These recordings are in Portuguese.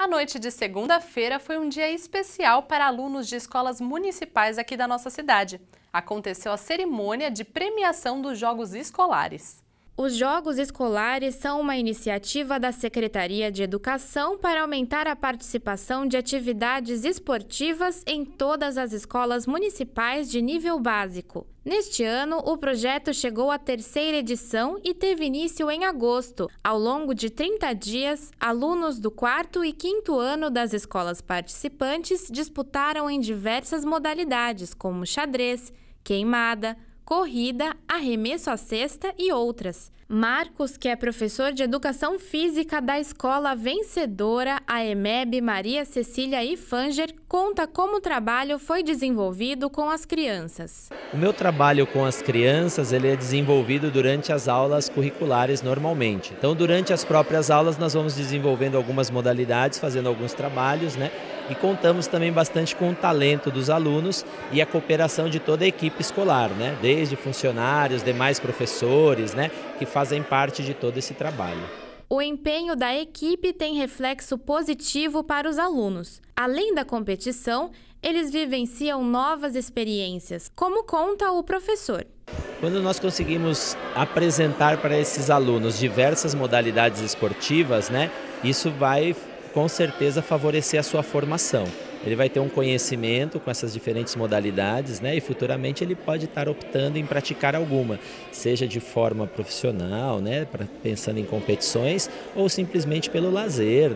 A noite de segunda-feira foi um dia especial para alunos de escolas municipais aqui da nossa cidade. Aconteceu a cerimônia de premiação dos Jogos Escolares. Os Jogos Escolares são uma iniciativa da Secretaria de Educação para aumentar a participação de atividades esportivas em todas as escolas municipais de nível básico. Neste ano, o projeto chegou à 3ª edição e teve início em agosto. Ao longo de 30 dias, alunos do 4º e 5º ano das escolas participantes disputaram em diversas modalidades, como xadrez, queimada, corrida, arremesso à cesta e outras. Marcos, que é professor de Educação Física da escola vencedora, a EMEB Maria Cecília Ifanger, conta como o trabalho foi desenvolvido com as crianças. O meu trabalho com as crianças ele é desenvolvido durante as aulas curriculares normalmente. Então, durante as próprias aulas, nós vamos desenvolvendo algumas modalidades, fazendo alguns trabalhos, E contamos também bastante com o talento dos alunos e a cooperação de toda a equipe escolar, Desde funcionários, demais professores, que fazem parte de todo esse trabalho. O empenho da equipe tem reflexo positivo para os alunos. Além da competição, eles vivenciam novas experiências, como conta o professor. Quando nós conseguimos apresentar para esses alunos diversas modalidades esportivas, isso vai com certeza favorecer a sua formação. Ele vai ter um conhecimento com essas diferentes modalidades, e futuramente ele pode estar optando em praticar alguma, seja de forma profissional, pensando em competições, ou simplesmente pelo lazer,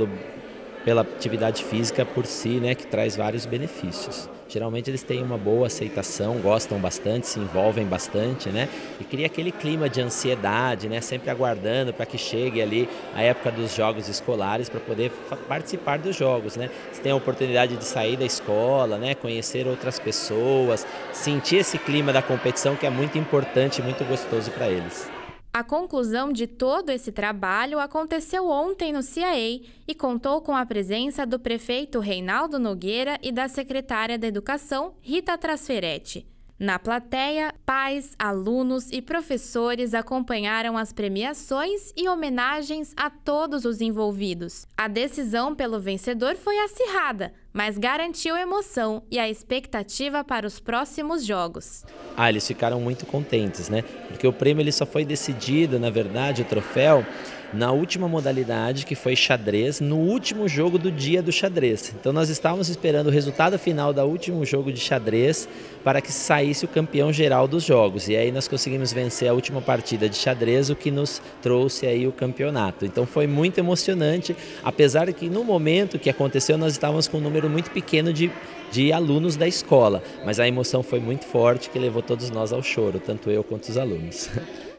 pela atividade física por si, que traz vários benefícios. Geralmente eles têm uma boa aceitação, gostam bastante, se envolvem bastante, E cria aquele clima de ansiedade, sempre aguardando para que chegue ali a época dos jogos escolares para poder participar dos jogos, Você tem a oportunidade de sair da escola, conhecer outras pessoas, sentir esse clima da competição que é muito importante e muito gostoso para eles. A conclusão de todo esse trabalho aconteceu ontem no CIAEI e contou com a presença do prefeito Reinaldo Nogueira e da secretária da Educação, Rita Trasferetti. Na plateia, pais, alunos e professores acompanharam as premiações e homenagens a todos os envolvidos. A decisão pelo vencedor foi acirrada, mas garantiu emoção e a expectativa para os próximos jogos. Eles ficaram muito contentes, Porque o prêmio ele só foi decidido, na verdade, o troféu, na última modalidade, que foi xadrez, no último jogo do dia do xadrez. Então nós estávamos esperando o resultado final do último jogo de xadrez para que saísse o campeão geral dos jogos. E aí nós conseguimos vencer a última partida de xadrez, o que nos trouxe aí o campeonato. Então foi muito emocionante, apesar de que no momento que aconteceu nós estávamos com um número muito pequeno de alunos da escola. Mas a emoção foi muito forte, que levou todos nós ao choro, tanto eu quanto os alunos.